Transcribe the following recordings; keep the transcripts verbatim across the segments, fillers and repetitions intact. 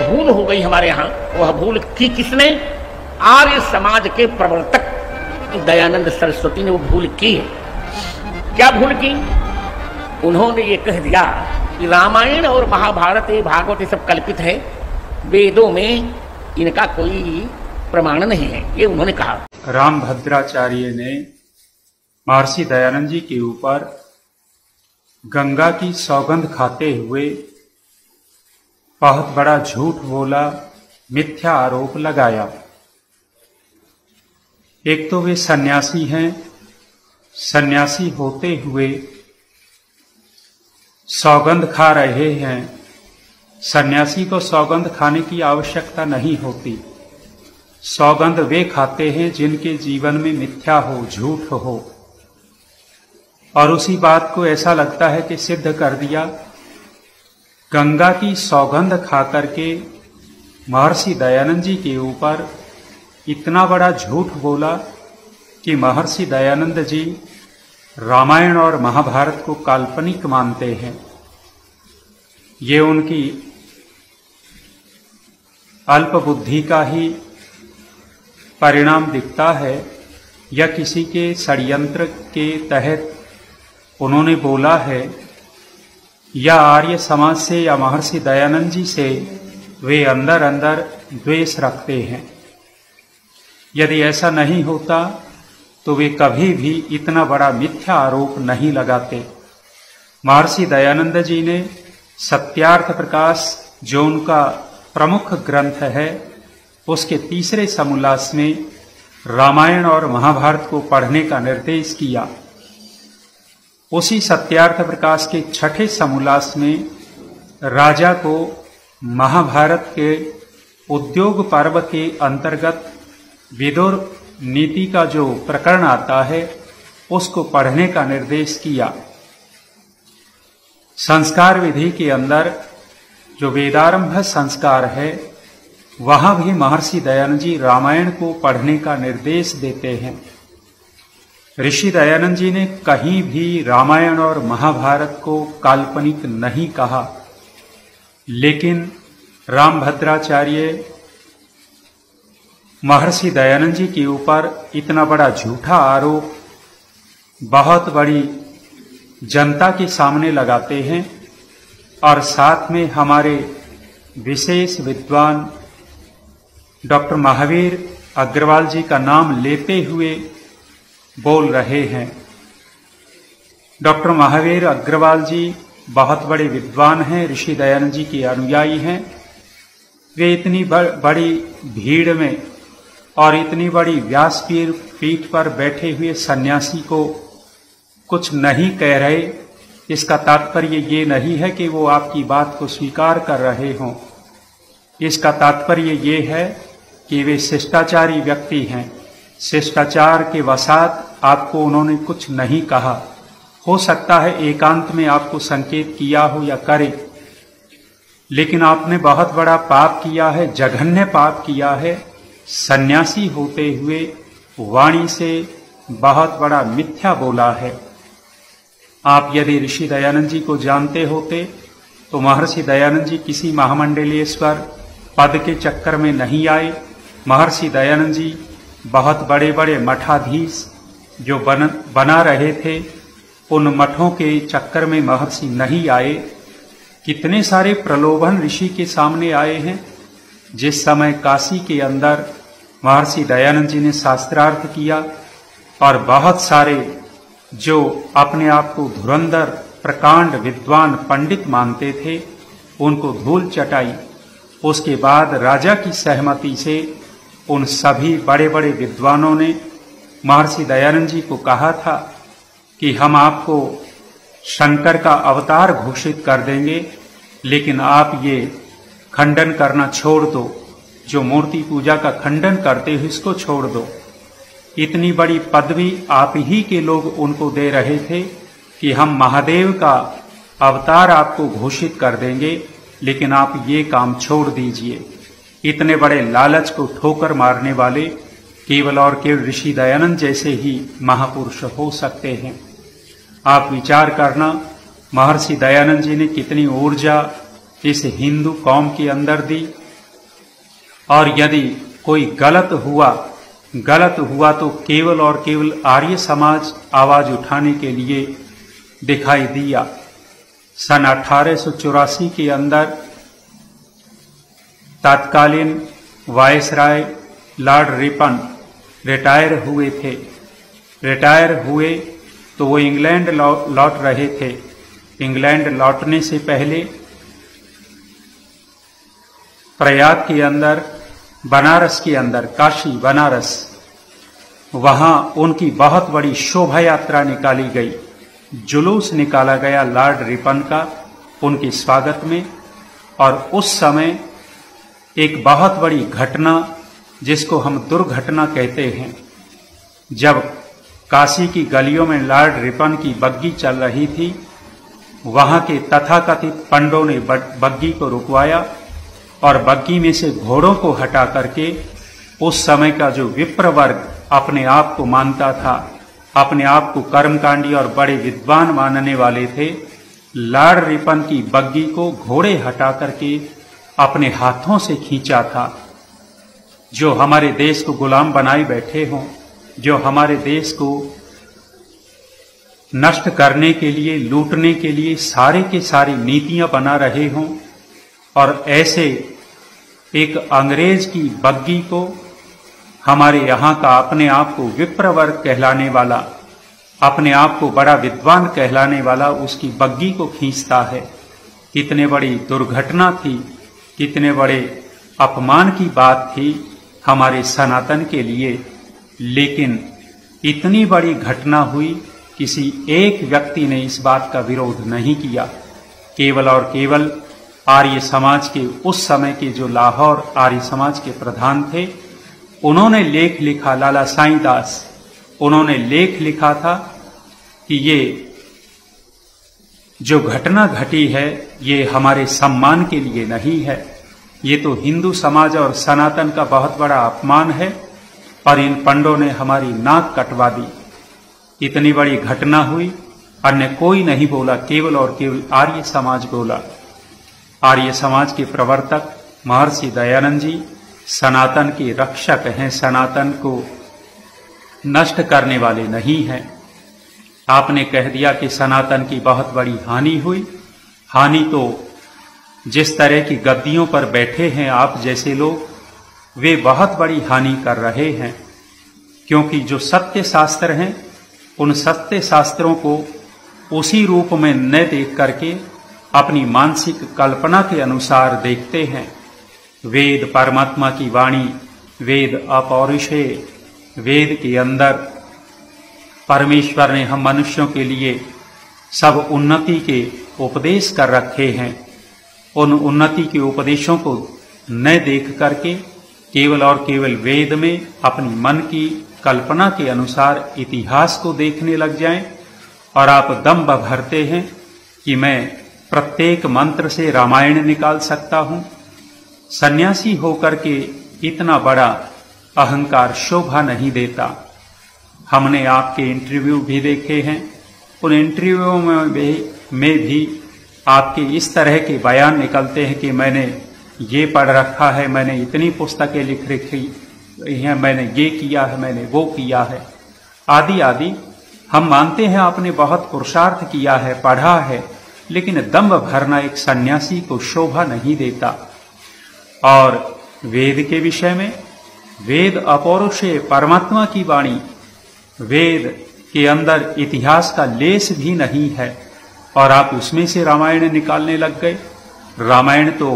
भूल हो गई हमारे यहाँ। वह भूल की किसने? आर्य समाज के प्रवर्तक दयानंद सरस्वती ने वो भूल की है। क्या भूल की? उन्होंने ये कह दिया कि रामायण और महाभारत ये भागवत ये सब कल्पित है, वेदों में इनका कोई प्रमाण नहीं है, ये उन्होंने कहा। रामभद्राचार्य ने महर्षि दयानंद जी के ऊपर गंगा की सौगंध खाते हुए बहुत बड़ा झूठ बोला, मिथ्या आरोप लगाया। एक तो वे सन्यासी हैं, सन्यासी होते हुए सौगंध खा रहे हैं। सन्यासी को सौगंध खाने की आवश्यकता नहीं होती। सौगंध वे खाते हैं जिनके जीवन में मिथ्या हो, झूठ हो, और उसी बात को ऐसा लगता है कि सिद्ध कर दिया। गंगा की सौगंध खाकर के महर्षि दयानंद जी के ऊपर इतना बड़ा झूठ बोला कि महर्षि दयानंद जी रामायण और महाभारत को काल्पनिक मानते हैं। ये उनकी अल्प बुद्धि का ही परिणाम दिखता है, या किसी के षड्यंत्र के तहत उन्होंने बोला है, या आर्य समाज से या महर्षि दयानंद जी से वे अंदर अंदर द्वेष रखते हैं। यदि ऐसा नहीं होता तो वे कभी भी इतना बड़ा मिथ्या आरोप नहीं लगाते। महर्षि दयानंद जी ने सत्यार्थ प्रकाश, जो उनका प्रमुख ग्रंथ है, उसके तीसरे समोल्लास में रामायण और महाभारत को पढ़ने का निर्देश किया। उसी सत्यार्थ प्रकाश के छठे समोल्लास में राजा को महाभारत के उद्योग पर्व के अंतर्गत विदुर नीति का जो प्रकरण आता है उसको पढ़ने का निर्देश किया। संस्कार विधि के अंदर जो वेदारंभ संस्कार है, वहां भी महर्षि दयानंद जी रामायण को पढ़ने का निर्देश देते हैं। ऋषि दयानंद जी ने कहीं भी रामायण और महाभारत को काल्पनिक नहीं कहा, लेकिन रामभद्राचार्य महर्षि दयानंद जी के ऊपर इतना बड़ा झूठा आरोप बहुत बड़ी जनता के सामने लगाते हैं, और साथ में हमारे विशेष विद्वान डॉक्टर महावीर अग्रवाल जी का नाम लेते हुए बोल रहे हैं। डॉक्टर महावीर अग्रवाल जी बहुत बड़े विद्वान हैं, ऋषि दयानंद जी के अनुयायी हैं। वे इतनी बड़ी भीड़ में और इतनी बड़ी व्यासपीठ पीठ पर बैठे हुए सन्यासी को कुछ नहीं कह रहे, इसका तात्पर्य ये नहीं है कि वो आपकी बात को स्वीकार कर रहे हों। इसका तात्पर्य ये है कि वे शिष्टाचारी व्यक्ति हैं। शिष्टाचार के वसात आपको उन्होंने कुछ नहीं कहा। हो सकता है एकांत में आपको संकेत किया हो या करे, लेकिन आपने बहुत बड़ा पाप किया है, जघन्य पाप किया है। सन्यासी होते हुए वाणी से बहुत बड़ा मिथ्या बोला है। आप यदि ऋषि दयानंद जी को जानते होते तो महर्षि दयानंद जी किसी महामंडलेश्वर पद के चक्कर में नहीं आए। महर्षि दयानंद जी बहुत बड़े बड़े मठाधीश जो बन, बना रहे थे, उन मठों के चक्कर में महर्षि नहीं आए। कितने सारे प्रलोभन ऋषि के सामने आए हैं। जिस समय काशी के अंदर महर्षि दयानंद जी ने शास्त्रार्थ किया और बहुत सारे जो अपने आप को धुरंधर प्रकांड विद्वान पंडित मानते थे, उनको धूल चटाई। उसके बाद राजा की सहमति से उन सभी बड़े बड़े विद्वानों ने महर्षि दयानंद जी को कहा था कि हम आपको शंकर का अवतार घोषित कर देंगे, लेकिन आप ये खंडन करना छोड़ दो, जो मूर्ति पूजा का खंडन करते हो इसको छोड़ दो। इतनी बड़ी पदवी आप ही के लोग उनको दे रहे थे कि हम महादेव का अवतार आपको घोषित कर देंगे, लेकिन आप ये काम छोड़ दीजिए। इतने बड़े लालच को ठोकर मारने वाले केवल और केवल ऋषि दयानंद जैसे ही महापुरुष हो सकते हैं। आप विचार करना, महर्षि दयानंद जी ने कितनी ऊर्जा इस हिंदू कौम के अंदर दी। और यदि कोई गलत हुआ गलत हुआ तो केवल और केवल आर्य समाज आवाज उठाने के लिए दिखाई दिया। सन अठारह सौ चौरासी के अंदर तत्कालीन वायसराय लॉर्ड रिपन रिटायर हुए थे। रिटायर हुए तो वो इंग्लैंड लौट रहे थे। इंग्लैंड लौटने से पहले प्रयाग के अंदर, बनारस के अंदर, काशी बनारस, वहां उनकी बहुत बड़ी शोभा यात्रा निकाली गई, जुलूस निकाला गया लॉर्ड रिपन का उनके स्वागत में। और उस समय एक बहुत बड़ी घटना, जिसको हम दुर्घटना कहते हैं, जब काशी की गलियों में लॉर्ड रिपन की बग्गी चल रही थी, वहां के तथाकथित पंडों ने बग्गी को रुकवाया और बग्गी में से घोड़ों को हटा करके उस समय का जो विप्र वर्ग अपने आप को मानता था, अपने आप को कर्मकांडी और बड़े विद्वान मानने वाले थे, लॉर्ड रिपन की बग्गी को घोड़े हटा करके अपने हाथों से खींचा था। जो हमारे देश को गुलाम बनाए बैठे हों, जो हमारे देश को नष्ट करने के लिए, लूटने के लिए सारे के सारी नीतियां बना रहे हों, और ऐसे एक अंग्रेज की बग्गी को हमारे यहाँ का अपने आप को विप्र वर्ग कहलाने वाला, अपने आप को बड़ा विद्वान कहलाने वाला उसकी बग्गी को खींचता है। कितने बड़ी दुर्घटना थी, कितने बड़े अपमान की बात थी हमारे सनातन के लिए। लेकिन इतनी बड़ी घटना हुई, किसी एक व्यक्ति ने इस बात का विरोध नहीं किया। केवल और केवल आर्य समाज के, उस समय के जो लाहौर आर्य समाज के प्रधान थे, उन्होंने लेख लिखा, लाला साईं दास, उन्होंने लेख लिखा था कि ये जो घटना घटी है ये हमारे सम्मान के लिए नहीं है, ये तो हिंदू समाज और सनातन का बहुत बड़ा अपमान है और इन पंडों ने हमारी नाक कटवा दी। इतनी बड़ी घटना हुई, अन्य कोई नहीं बोला, केवल और केवल आर्य समाज बोला। आर्य समाज के प्रवर्तक महर्षि दयानंद जी सनातन के रक्षक हैं, सनातन को नष्ट करने वाले नहीं हैं। आपने कह दिया कि सनातन की बहुत बड़ी हानि हुई। हानि तो जिस तरह की गद्दियों पर बैठे हैं आप जैसे लोग, वे बहुत बड़ी हानि कर रहे हैं, क्योंकि जो सत्य शास्त्र हैं उन सत्य शास्त्रों को उसी रूप में न देख करके अपनी मानसिक कल्पना के अनुसार देखते हैं। वेद परमात्मा की वाणी, वेद अपौरुषेय, वेद के अंदर परमेश्वर ने हम मनुष्यों के लिए सब उन्नति के उपदेश कर रखे हैं। उन उन्नति के उपदेशों को न देख करके केवल और केवल वेद में अपनी मन की कल्पना के अनुसार इतिहास को देखने लग जाएं, और आप दंभ भरते हैं कि मैं प्रत्येक मंत्र से रामायण निकाल सकता हूं। सन्यासी होकर के इतना बड़ा अहंकार शोभा नहीं देता। हमने आपके इंटरव्यू भी देखे हैं, उन इंटरव्यू में भी, में भी आपके इस तरह के बयान निकलते हैं कि मैंने ये पढ़ रखा है, मैंने इतनी पुस्तकें लिख रखी हैं, मैंने ये किया है, मैंने वो किया है, आदि आदि। हम मानते हैं आपने बहुत पुरुषार्थ किया है, पढ़ा है, लेकिन दंभ भरना एक सन्यासी को शोभा नहीं देता। और वेद के विषय में, वेद अपौरुषेय परमात्मा की वाणी, वेद के अंदर इतिहास का लेस भी नहीं है, और आप उसमें से रामायण निकालने लग गए। रामायण तो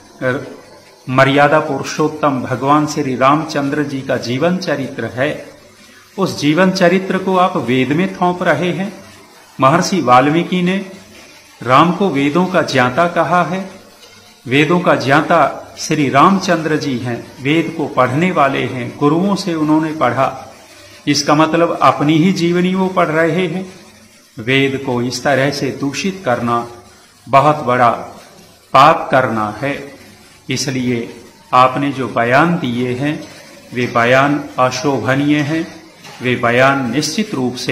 मर्यादा पुरुषोत्तम भगवान श्री रामचंद्र जी का जीवन चरित्र है। उस जीवन चरित्र को आप वेद में थोप रहे हैं। महर्षि वाल्मीकि ने राम को वेदों का ज्ञाता कहा है। वेदों का ज्ञाता श्री रामचंद्र जी हैं, वेद को पढ़ने वाले हैं, गुरुओं से उन्होंने पढ़ा। इसका मतलब अपनी ही जीवनी वो पढ़ रहे हैं। वेद को इस तरह से दूषित करना बहुत बड़ा पाप करना है। इसलिए आपने जो बयान दिए हैं वे बयान अशोभनीय हैं, वे बयान निश्चित रूप से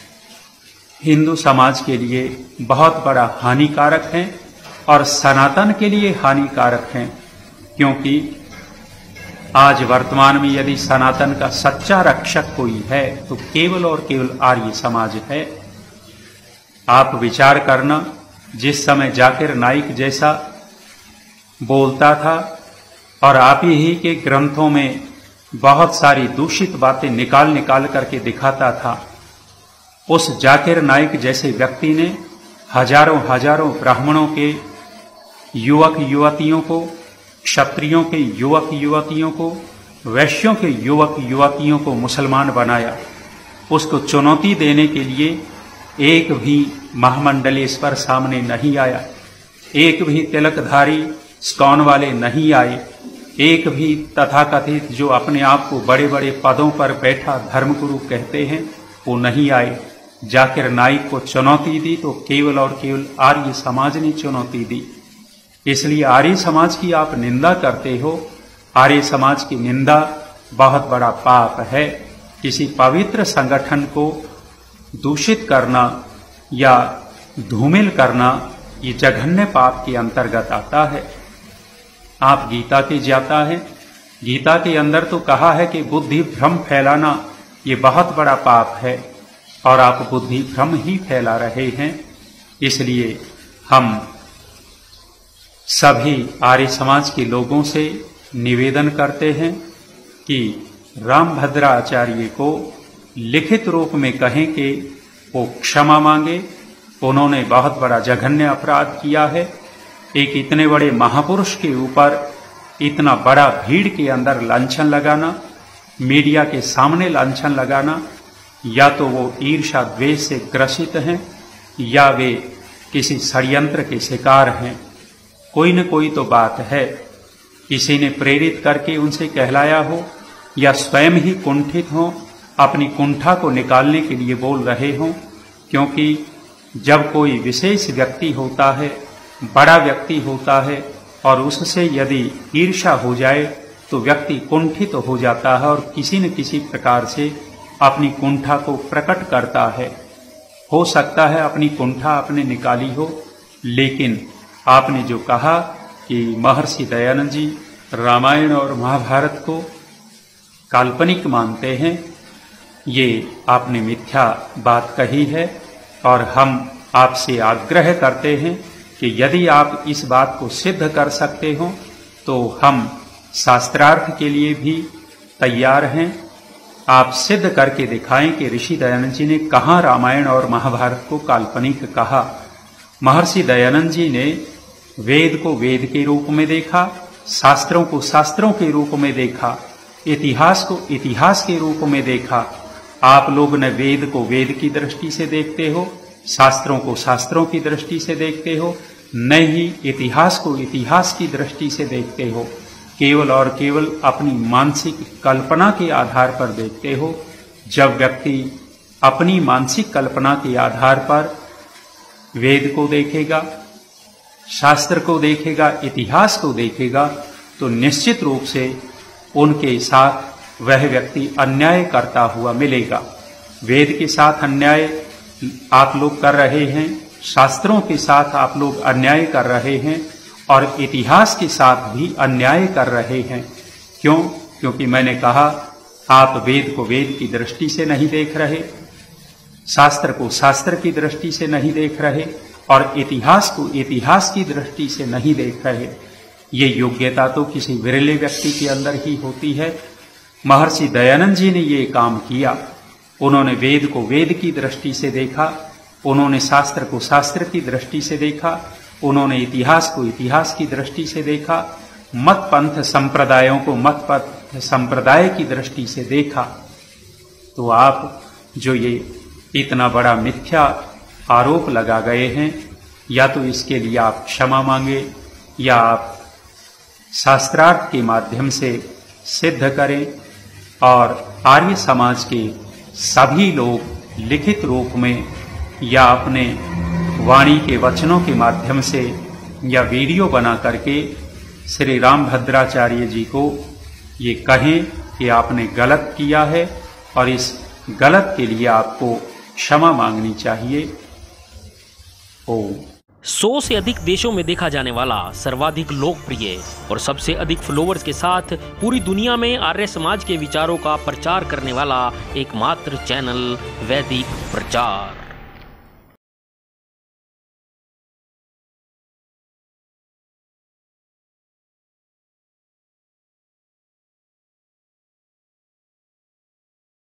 हिंदू समाज के लिए बहुत बड़ा हानिकारक हैं और सनातन के लिए हानिकारक हैं, क्योंकि आज वर्तमान में यदि सनातन का सच्चा रक्षक कोई है तो केवल और केवल आर्य समाज है। आप विचार करना, जिस समय जाकिर नाइक जैसा बोलता था और आप ही के ग्रंथों में बहुत सारी दूषित बातें निकाल निकाल करके दिखाता था, उस जाकिर नाइक जैसे व्यक्ति ने हजारों हजारों ब्राह्मणों के युवक युवतियों को, क्षत्रियों के युवक युवतियों को, वैश्यों के युवक युवतियों को मुसलमान बनाया। उसको चुनौती देने के लिए एक भी महामंडलेश्वर सामने नहीं आया, एक भी तिलकधारी स्कॉन वाले नहीं आए, एक भी तथाकथित जो अपने आप को बड़े बड़े पदों पर बैठा धर्मगुरु कहते हैं वो नहीं आए। जाकिर नाइक को चुनौती दी तो केवल और केवल आर्य समाज ने चुनौती दी। इसलिए आर्य समाज की आप निंदा करते हो। आर्य समाज की निंदा बहुत बड़ा पाप है। किसी पवित्र संगठन को दूषित करना या धूमिल करना ये जघन्य पाप के अंतर्गत आता है। आप गीता के ज्ञाता है, गीता के अंदर तो कहा है कि बुद्धि भ्रम फैलाना ये बहुत बड़ा पाप है और आप बुद्धि भ्रम ही फैला रहे हैं। इसलिए हम सभी आर्य समाज के लोगों से निवेदन करते हैं कि रामभद्राचार्य को लिखित रूप में कहें कि वो क्षमा मांगे। उन्होंने बहुत बड़ा जघन्य अपराध किया है। एक इतने बड़े महापुरुष के ऊपर इतना बड़ा भीड़ के अंदर लांछन लगाना, मीडिया के सामने लांछन लगाना, या तो वो ईर्ष्या द्वेष से ग्रसित हैं या वे किसी षड्यंत्र के शिकार हैं। कोई न कोई तो बात है, किसी ने प्रेरित करके उनसे कहलाया हो या स्वयं ही कुंठित हो, अपनी कुंठा को निकालने के लिए बोल रहे हों। क्योंकि जब कोई विशेष व्यक्ति होता है, बड़ा व्यक्ति होता है और उससे यदि ईर्ष्या हो जाए तो व्यक्ति कुंठित हो जाता है और किसी न किसी प्रकार से अपनी कुंठा को प्रकट करता है। हो सकता है अपनी कुंठा आपने निकाली हो, लेकिन आपने जो कहा कि महर्षि दयानंद जी रामायण और महाभारत को काल्पनिक मानते हैं, ये आपने मिथ्या बात कही है। और हम आपसे आग्रह करते हैं कि यदि आप इस बात को सिद्ध कर सकते हो तो हम शास्त्रार्थ के लिए भी तैयार हैं। आप सिद्ध करके दिखाएं कि ऋषि दयानंद जी ने कहाँ रामायण और महाभारत को काल्पनिक कहा। महर्षि दयानंद जी ने वेद को वेद के रूप में देखा, शास्त्रों को शास्त्रों के रूप में देखा, इतिहास को इतिहास के रूप में देखा। आप लोग न वेद को वेद की दृष्टि से देखते हो, शास्त्रों को शास्त्रों की दृष्टि से देखते हो, न ही इतिहास को इतिहास की दृष्टि से देखते हो। केवल और केवल अपनी मानसिक कल्पना के आधार पर देखते हो। जब व्यक्ति अपनी मानसिक कल्पना के आधार पर वेद को देखेगा, शास्त्र को देखेगा, इतिहास को देखेगा, तो निश्चित रूप से उनके साथ वह व्यक्ति अन्याय करता हुआ मिलेगा। वेद के साथ अन्याय आप लोग कर रहे हैं, शास्त्रों के साथ आप लोग अन्याय कर रहे हैं और इतिहास के साथ भी अन्याय कर रहे हैं। क्यों? क्योंकि मैंने कहा आप वेद को वेद की दृष्टि से नहीं देख रहे, शास्त्र को शास्त्र की दृष्टि से नहीं देख रहे और इतिहास को इतिहास की दृष्टि से नहीं देख रहे। ये योग्यता तो किसी विरले व्यक्ति के अंदर ही होती है। महर्षि दयानंद जी ने ये काम किया। उन्होंने वेद को वेद की दृष्टि से देखा, उन्होंने शास्त्र को शास्त्र की दृष्टि से देखा, उन्होंने इतिहास को इतिहास की दृष्टि से देखा, मत पंथ संप्रदायों को मत पंथ संप्रदाय की दृष्टि से देखा। तो आप जो ये इतना बड़ा मिथ्या आरोप लगा गए हैं, या तो इसके लिए आप क्षमा मांगे या आप शास्त्रार्थ के माध्यम से सिद्ध करें और आर्य समाज के सभी लोग लिखित रूप में या अपने वाणी के वचनों के माध्यम से या वीडियो बना करके श्री रामभद्राचार्य जी को ये कहें कि आपने गलत किया है और इस गलत के लिए आपको क्षमा मांगनी चाहिए। ओम। सौ से अधिक देशों में देखा जाने वाला सर्वाधिक लोकप्रिय और सबसे अधिक फॉलोअर्स के साथ पूरी दुनिया में आर्य समाज के विचारों का प्रचार करने वाला एकमात्र चैनल वैदिक प्रचार।